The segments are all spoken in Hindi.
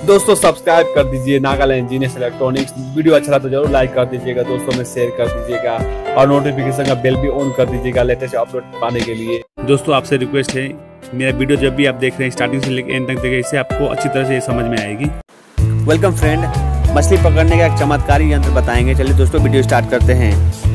दोस्तों सब्सक्राइब कर दीजिए नागालैंड जीनियस इलेक्ट्रॉनिक्स। वीडियो अच्छा लगा तो जरूर लाइक कर दीजिएगा, दोस्तों में शेयर कर दीजिएगा और नोटिफिकेशन का बेल भी ऑन कर दीजिएगा लेटेस्ट अपलोड पाने के लिए। दोस्तों आपसे रिक्वेस्ट है, मेरा वीडियो जब भी आप देख रहे हैं स्टार्टिंग से लेकर एंड तक देखिए, इससे आपको अच्छी तरह से समझ में आएगी। वेलकम फ्रेंड, मछली पकड़ने का एक चमत्कारी यंत्र बताएंगे। चलिए दोस्तों वीडियो स्टार्ट करते हैं।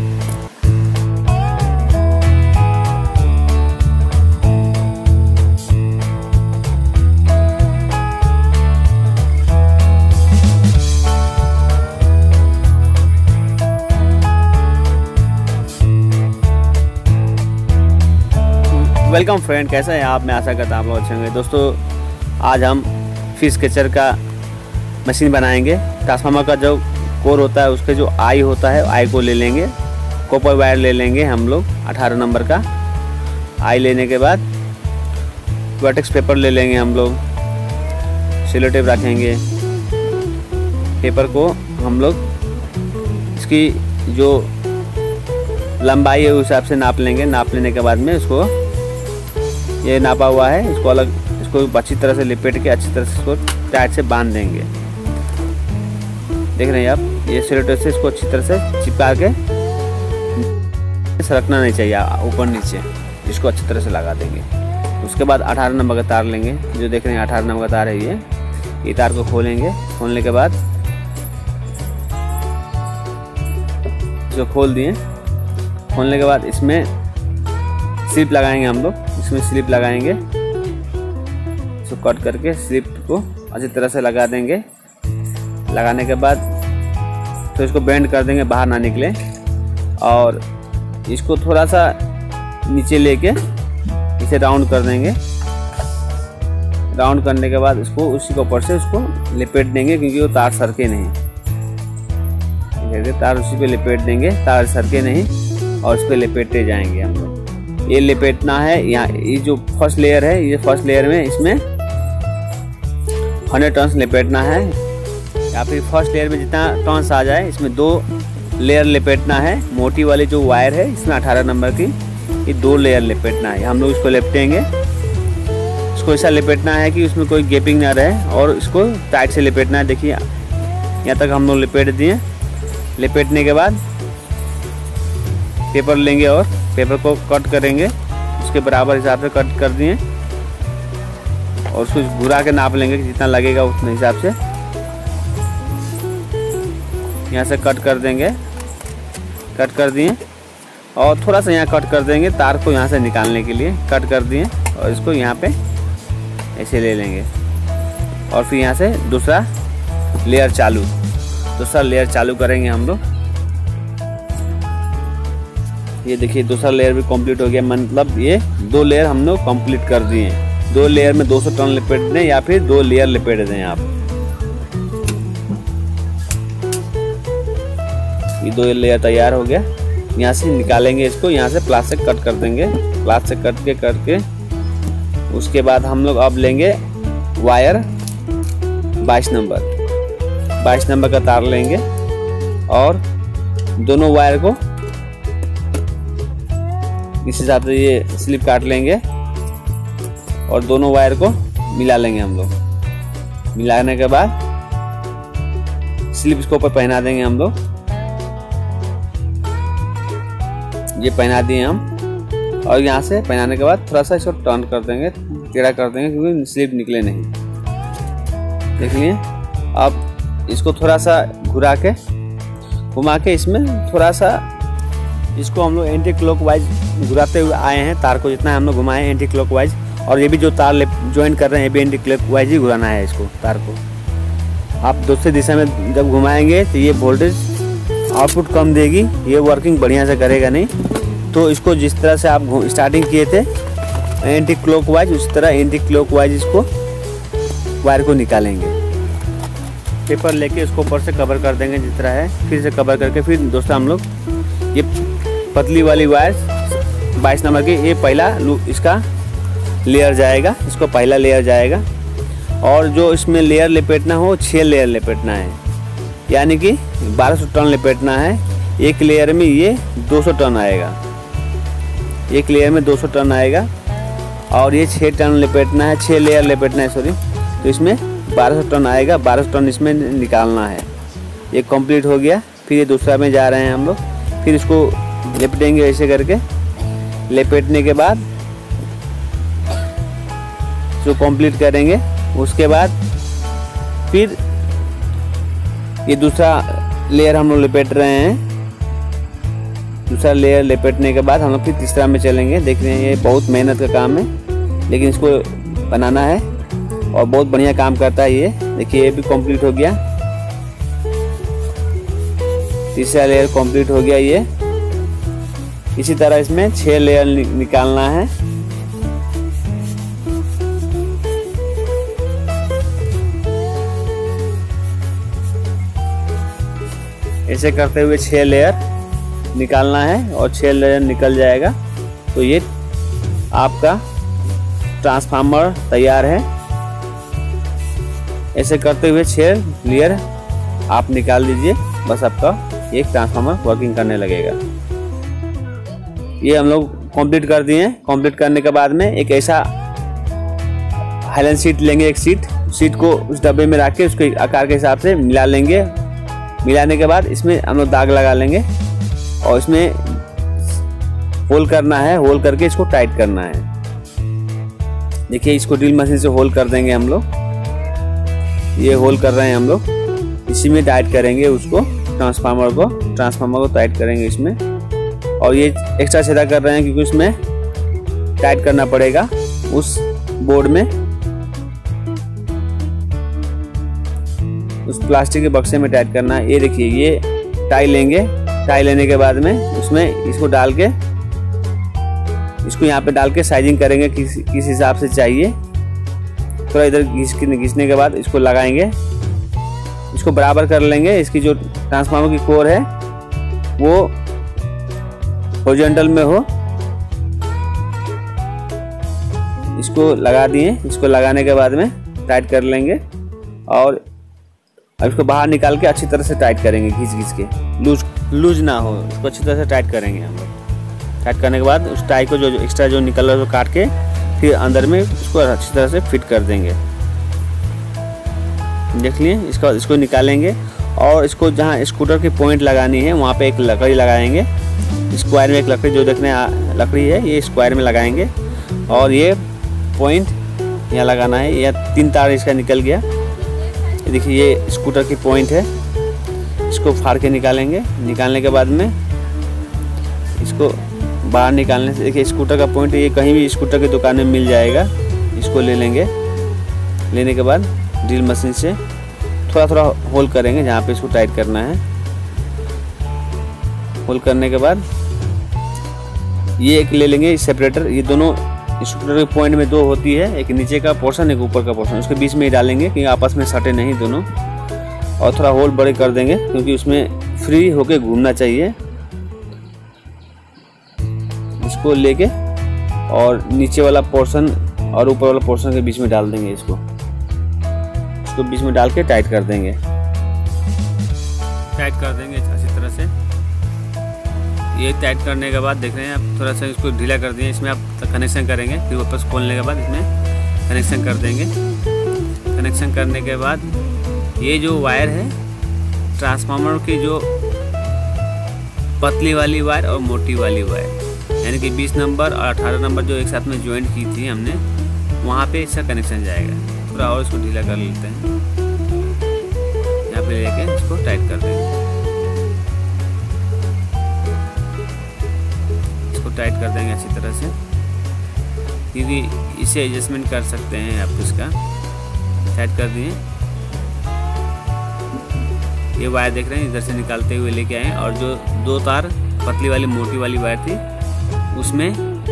वेलकम फ्रेंड, कैसा है आप? मैं आशा करता हूँ आप लोग अच्छे होंगे। दोस्तों आज हम फिश कैचर का मशीन बनाएंगे। ट्रांसफार्मर का जो कोर होता है उसके जो आई होता है, आई को ले लेंगे। कॉपर वायर ले लेंगे हम लोग 18 नंबर का। आई लेने के बाद वर्टेक्स पेपर ले लेंगे हम लोग। सेलो टेप रखेंगे। पेपर को हम लोग इसकी जो लंबाई है उस हिसाब से नाप लेंगे। नाप लेने के बाद में इसको ये नापा हुआ है, इसको अलग, इसको अच्छी तरह से लिपेट के अच्छी तरह से इसको टाइट से बांध देंगे। देख रहे हैं आप, ये सेलो टेप से इसको अच्छी तरह से चिपका के सरकना नहीं चाहिए ऊपर नीचे, इसको अच्छी तरह से लगा देंगे। उसके बाद 18 नंबर का तार लेंगे, जो देख रहे हैं 18 नंबर का तार है ये तार को खोलेंगे। खोलने के बाद इसको खोल दिए। खोलने के बाद इसमें स्लिप लगाएंगे हम लोग। इसमें स्लिप लगाएंगे, इसको कट करके स्लिप को अच्छी तरह से लगा देंगे। लगाने के बाद तो इसको बेंड कर देंगे, बाहर ना निकले। और इसको थोड़ा सा नीचे लेके इसे राउंड कर देंगे। राउंड करने के बाद इसको उसी के ऊपर से उसको लिपेट देंगे, क्योंकि वो तार सरके नहीं। तार उसी पे लिपेट देंगे, तार सरके नहीं, और इस पे लिपेटते जाएंगे हम लोग। ये लिपेटना है। यहाँ ये जो फर्स्ट लेयर है, ये फर्स्ट लेयर में इसमें 100 टर्न्स लिपेटना है, या फिर फर्स्ट लेयर में जितना टर्न्स आ जाए इसमें 2 लेयर लिपेटना है। मोटी वाली जो वायर है इसमें 18 नंबर की, ये 2 लेयर लिपेटना है। हम लोग इसको लिपटेंगे। इसको ऐसा लिपेटना है कि उसमें कोई गैपिंग ना रहे, और इसको टाइट से लिपेटना है। देखिए यहाँ तक हम लोग लिपेट दिए। लिपेटने के बाद पेपर लेंगे और पेपर को कट करेंगे, उसके बराबर हिसाब से कट कर दिए, और उसको घुरा के नाप लेंगे, जितना लगेगा उतने हिसाब से। यहाँ से कट कर देंगे, कट कर दिए, और थोड़ा सा यहाँ कट कर देंगे तार को यहाँ से निकालने के लिए। कट कर दिए और इसको यहाँ पे ऐसे ले लेंगे, और फिर यहाँ से दूसरा लेयर चालू करेंगे हम लोग। ये देखिए दूसरा लेयर भी कंप्लीट हो गया, मतलब ये 2 लेयर हम लोग कंप्लीट कर दिए। 2 लेयर में 200 टर्न लिपेट दें, या फिर 2 लेयर लिपेट दें आप। ये 2 लेयर तैयार हो गया। यहाँ से निकालेंगे इसको, यहाँ से प्लास से कट कर देंगे। प्लास से कट के करके उसके बाद हम लोग अब लेंगे वायर 22 नंबर का तार लेंगे, और दोनों वायर को इस हिसाब से ये स्लिप काट लेंगे, और दोनों वायर को मिला लेंगे हम लोग। मिलाने के बाद स्लिप इसको ऊपर पहना देंगे हम लोग। ये पहना दिए हम, और यहाँ से पहनाने के बाद थोड़ा सा इसको टर्न कर देंगे, टेढ़ा कर देंगे, क्योंकि स्लिप निकले नहीं। देख लिए। अब इसको थोड़ा सा घुमा के इसमें थोड़ा सा इसको हम लोग एंटी क्लॉकवाइज घुराते हुए आए हैं। तार को जितना हम लोग घुमाए हैं एंटी क्लॉकवाइज, और ये भी जो तार ज्वाइन कर रहे हैं ये भी एंटी क्लॉकवाइज ही घुराना है इसको। तार को आप दूसरी दिशा में जब घुमाएंगे तो ये वोल्टेज आउटपुट कम देगी, ये वर्किंग बढ़िया से करेगा नहीं। तो इसको जिस तरह से आप स्टार्टिंग किए थे एंटी क्लॉकवाइज, उस तरह एंटी क्लॉकवाइज इसको वायर को निकालेंगे। पेपर लेके इसको ऊपर से कवर कर देंगे जिस तरह है। फिर से कवर करके फिर दोस्तों हम लोग ये पतली वाली वायर 22 नंबर की, ये पहला इसका लेयर जाएगा, इसको पहला लेयर जाएगा। और जो इसमें लेयर लपेटना हो 6 लेयर लपेटना है, यानी कि 1200 टन लपेटना है। एक लेयर में ये 200 टन आएगा, एक लेयर में 200 टन आएगा। और ये 6 टन लपेटना है, 6 लेयर लपेटना है सॉरी। तो इसमें 1200 टन आएगा, 1200 टन इसमें निकालना है। ये कंप्लीट हो गया। फिर ये दूसरा में जा रहे हैं हम लोग। फिर इसको लपेटेंगे ऐसे करके। लपेटने के बाद इसको कंप्लीट करेंगे। उसके बाद फिर ये दूसरा लेयर हम लोग लपेट रहे हैं। दूसरा लेयर लपेटने के बाद हम लोग फिर तीसरा में चलेंगे। देख रहे हैं ये बहुत मेहनत का काम है, लेकिन इसको बनाना है और बहुत बढ़िया काम करता है ये। देखिए ये भी कंप्लीट हो गया। तीसरा लेयर कंप्लीट हो गया ये। इसी तरह इसमें 6 लेयर निकालना है। ऐसे करते हुए 6 लेयर निकालना है और 6 लेयर निकल जाएगा तो ये आपका ट्रांसफार्मर तैयार है। ऐसे करते हुए 6 लेयर आप निकाल दीजिए, बस आपका एक ट्रांसफार्मर वर्किंग करने लगेगा। ये हम लोग कंप्लीट कर दिए। कंप्लीट करने के बाद में एक ऐसा हाइलन सीट लेंगे। एक सीट को उस डब्बे में रख के उसके आकार के हिसाब से मिला लेंगे। मिलाने के बाद इसमें हम लोग दाग लगा लेंगे और इसमें होल करना है। होल करके इसको टाइट करना है। देखिए इसको ड्रिल मशीन से होल कर देंगे हम लोग। ये होल कर रहे हैं हम लोग। इसी में टाइट करेंगे उसको, ट्रांसफार्मर को टाइट करेंगे इसमें। और ये एक्स्ट्रा छेदा कर रहे हैं क्योंकि उसमें टाइट करना पड़ेगा उस बोर्ड में। उस प्लास्टिक के बक्से में टाइट करना है। ये देखिए ये टाई लेंगे। टाई लेने के बाद में उसमें इसको डाल के, इसको यहाँ पे डाल के साइजिंग करेंगे किस हिसाब से चाहिए। थोड़ा इधर घिसने के बाद इसको लगाएंगे। इसको बराबर कर लेंगे। इसकी जो ट्रांसफार्मर की कोर है वो हॉरिजॉन्टल में हो। इसको लगा दिए। इसको लगाने के बाद में टाइट कर लेंगे और अब इसको बाहर निकाल के अच्छी तरह से टाइट करेंगे। घिस के लूज ना हो, इसको अच्छी तरह से टाइट करेंगे हम लोग। टाइट करने के बाद उस टाई को जो एक्स्ट्रा जो निकल रहा है उसको काट के फिर अंदर में इसको अच्छी तरह से फिट कर देंगे। देख लिए। इसको निकालेंगे और इसको जहाँ स्कूटर की पॉइंट लगानी है वहाँ पे एक लकड़ी लगाएंगे। स्क्वायर में एक लकड़ी जो देखने लकड़ी है ये स्क्वायर में लगाएंगे और ये पॉइंट यहाँ लगाना है। या 3 तार इसका निकल गया। देखिए ये स्कूटर की पॉइंट है। इसको फाड़ के निकालेंगे। निकालने के बाद में इसको बाहर निकालने से देखिए स्कूटर का पॉइंट ये कहीं भी स्कूटर की दुकान में मिल जाएगा। इसको ले लेंगे। लेने के बाद ड्रिल मशीन से थोड़ा होल करेंगे जहाँ पे इसको टाइट करना है। होल करने के बाद ये एक ले लेंगे सेपरेटर। ये दोनों स्कूटर के पॉइंट में 2 होती है, एक नीचे का पोर्शन एक ऊपर का पोर्शन। उसके बीच में ही डालेंगे क्योंकि आपस में सटे नहीं दोनों। और थोड़ा होल बड़े कर देंगे क्योंकि उसमें फ्री होके घूमना चाहिए। इसको लेके और नीचे वाला पोर्शन और ऊपर वाला पोर्शन के बीच में डाल देंगे। इसको बीच में डाल के टाइट कर देंगे। टाइट कर देंगे अच्छी तरह से। ये टाइट करने के बाद देख रहे हैं आप थोड़ा सा इसको ढीला कर दिए। इसमें आप कनेक्शन करेंगे। फिर वापस खोलने के बाद इसमें कनेक्शन कर देंगे। कनेक्शन करने के बाद ये जो वायर है ट्रांसफार्मर की, जो पतली वाली वायर और मोटी वाली वायर, यानी कि 20 नंबर और 18 नंबर जो एक साथ में ज्वाइंट की थी हमने, वहाँ पे इसका कनेक्शन जाएगा। थोड़ा और इसको ढीला कर लेते हैं। यहाँ पे लेके इसको टाइट कर देंगे। टाइट कर देंगे अच्छी तरह से क्योंकि इसे एडजस्टमेंट कर सकते हैं आप। इसका टाइट कर दिए। ये वायर देख रहे हैं इधर से निकालते हुए लेके आए और जो 2 तार पतली वाली मोटी वाली वायर थी उसमें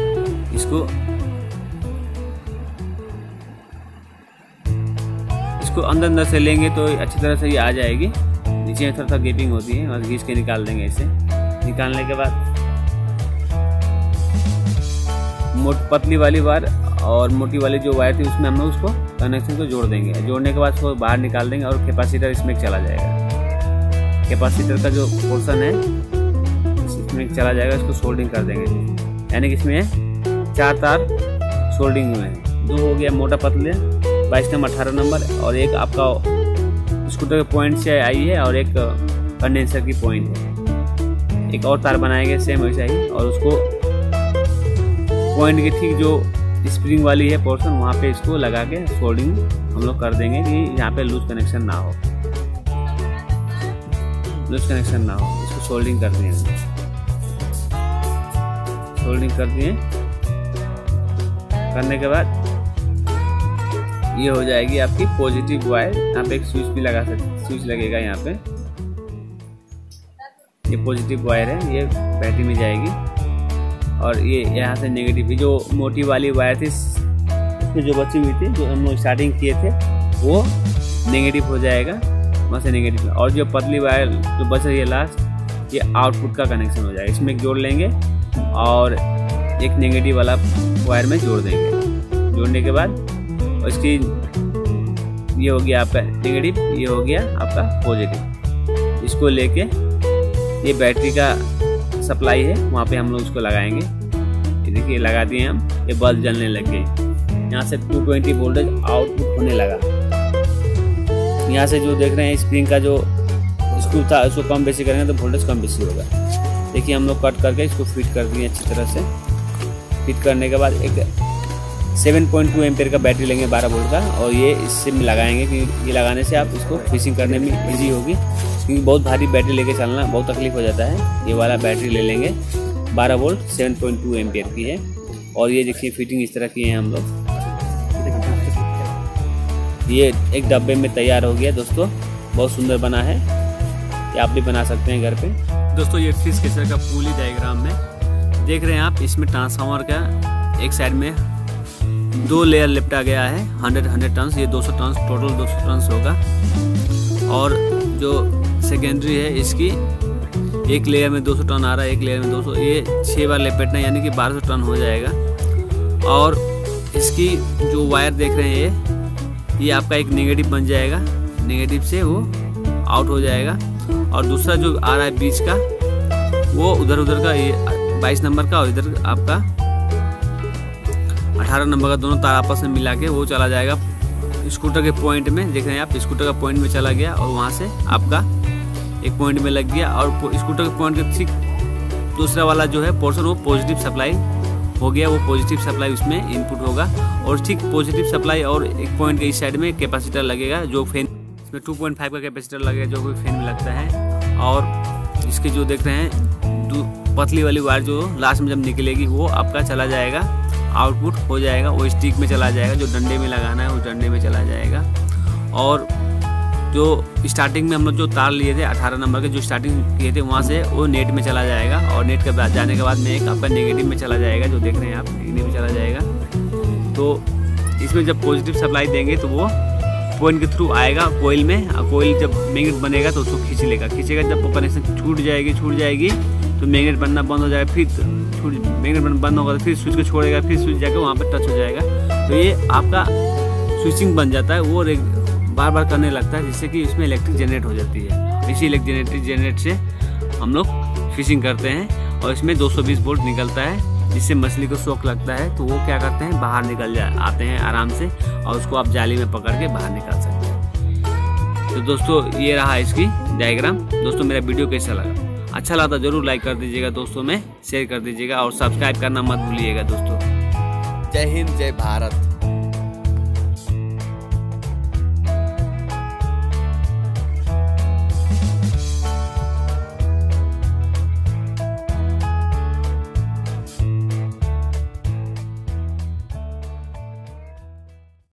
इसको अंदर से लेंगे तो अच्छी तरह से ये आ जाएगी। नीचे में थोड़ा गैपिंग होती है और घिस के निकाल देंगे। इसे निकालने के बाद पतली वाली वायर और मोटी वाली जो वायर थी उसमें हम लोग उसको कनेक्शन को जोड़ देंगे। जोड़ने के बाद उसको बाहर निकाल देंगे और कैपेसिटर इसमें चला जाएगा। कैपेसिटर का जो पोर्शन है इसमें चला जाएगा। इसको सोल्डिंग कर देंगे। यानी कि इसमें 4 तार सोल्डिंग हुए हैं। 2 हो गया मोटा पतले 22 नंबर 18 नंबर, और एक आपका स्कूटर के पॉइंट से आई है और एक कंडेंसर की पॉइंट है। एक और तार बनाएंगे सेम वैसा ही, और उसको पॉइंट के ठीक जो स्प्रिंग वाली है पोर्शन वहाँ पे इसको लगा के सोल्डिंग हम लोग कर देंगे कि यहाँ पे लूज कनेक्शन ना हो, लूज कनेक्शन ना हो। इसको सोल्डिंग कर दिए, सोल्डिंग कर दिए। करने के बाद ये हो जाएगी आपकी पॉजिटिव वायर। यहाँ पे एक स्विच भी लगा सकते, स्विच लगेगा यहाँ पे। ये पॉजिटिव वायर है, ये बैटरी में जाएगी, और ये यहाँ से नेगेटिव। जो मोटी वाली वायर थी इसमें जो बची हुई थी, जो हम लोग स्टार्टिंग किए थे, वो नेगेटिव हो जाएगा, वहाँ से नेगेटिव। और जो पतली वायर जो बच रही है लास्ट, ये आउटपुट का कनेक्शन हो जाएगा। इसमें एक जोड़ लेंगे और एक नेगेटिव वाला वायर में जोड़ देंगे। जोड़ने के बाद उसकी ये हो गया आपका नेगेटिव, ये हो गया आपका पॉजिटिव। इसको लेके ये बैटरी का सप्लाई है, वहाँ पे हम लोग उसको लगाएंगे। ये देखिए लगा दिए हम, ये बल्ब जलने लग गई। यहाँ से 220 वोल्टेज आउटपुट होने लगा। यहाँ से जो देख रहे हैं स्प्रिंग का जो स्क्रू था, उसको कम बेसी करेंगे तो वोल्टेज कम बेसी होगा। देखिए हम लोग कट करके इसको फिट कर दिए अच्छी तरह से। फिट करने के बाद एक 7.2 एम्पेयर का बैटरी लेंगे 12 वोल्ट का, और ये इससे लगाएंगे कि ये लगाने से आप इसको फिशिंग करने में इजी होगी, क्योंकि बहुत भारी बैटरी लेके चलना बहुत तकलीफ हो जाता है। ये वाला बैटरी ले लेंगे 12 वोल्ट 7.2 एम्पेयर की है। और ये देखिए फिटिंग इस तरह की है हम लोग। ये एक डब्बे में तैयार हो गया दोस्तों, बहुत सुंदर बना है। ये आप भी बना सकते हैं घर पे। दोस्तों ये फिश कैचर का पुली डायग्राम में देख रहे हैं आप, इसमें ट्रांसफार्मर का एक साइड में 2 लेयर लिपटा गया है 100 टन्स। ये 200 टन्स टोटल 200 टन्स होगा। और जो सेकेंडरी है इसकी एक लेयर में 200 टन आ रहा है, एक लेयर में 200, ये 6 बार लपेटना यानी कि 1200 टन हो जाएगा। और इसकी जो वायर देख रहे हैं ये आपका एक नेगेटिव बन जाएगा, नेगेटिव से वो आउट हो जाएगा। और दूसरा जो आ रहा है बीच का वो उधर का, ये 22 नंबर का, और इधर आपका 18 नंबर का, दोनों तार आपस में मिला के वो चला जाएगा स्कूटर के पॉइंट में। देख रहे हैं आप, स्कूटर का पॉइंट में चला गया और वहाँ से आपका एक पॉइंट में लग गया। और स्कूटर के पॉइंट के ठीक दूसरा वाला जो है पोर्शन वो पॉजिटिव सप्लाई हो गया, वो पॉजिटिव सप्लाई उसमें इनपुट होगा। और ठीक पॉजिटिव सप्लाई और एक पॉइंट के इस साइड में कैपेसिटर लगेगा, जो फैन इसमें 2.5 का कैपेसिटर लगेगा, जो कोई फैन में लगता है। और इसके जो देख रहे हैं पतली वाली वायर जो लास्ट में जब निकलेगी वो आपका चला जाएगा, आउटपुट हो जाएगा, वो स्टिक में चला जाएगा। जो डंडे में लगाना है वो डंडे में चला जाएगा। और जो स्टार्टिंग में हम लोग जो तार लिए थे 18 नंबर के, जो स्टार्टिंग किए थे वहाँ से वो नेट में चला जाएगा। और नेट के बाद जाने के बाद में एक आपका नेगेटिव में चला जाएगा, जो देख रहे हैं आप नेगेटिव में चला जाएगा। तो इसमें जब पॉजिटिव सप्लाई देंगे तो वो पॉइंट के थ्रू आएगा कोयल में। कोयल जब मैग्नेट बनेगा तो उसको खींच लेगा, खींचेगा। जब कनेक्शन छूट जाएगी तो मैग्नेट बनना बंद हो जाएगा। फिर मैग्नेट बनना बंद होगा तो फिर स्विच को छोड़ेगा, फिर स्विच जाकर वहाँ पर टच हो जाएगा। तो ये आपका स्विचिंग बन जाता है, वो बार बार करने लगता है, जिससे कि इसमें इलेक्ट्रिक जनरेट हो जाती है। इसी इलेक्ट्रिक जनरेट से हम लोग फिशिंग करते हैं। और इसमें 220 वोल्ट निकलता है, जिससे मछली को शॉक लगता है तो वो क्या करते हैं, बाहर निकल आते हैं आराम से, और उसको आप जाली में पकड़ के बाहर निकाल सकते हैं। तो दोस्तों ये रहा इसकी डायग्राम। दोस्तों मेरा वीडियो कैसा लगा, अच्छा लगा तो जरूर लाइक कर दीजिएगा दोस्तों में, शेयर कर दीजिएगा और सब्सक्राइब करना मत भूलिएगा दोस्तों। जय हिंद, जय भारत।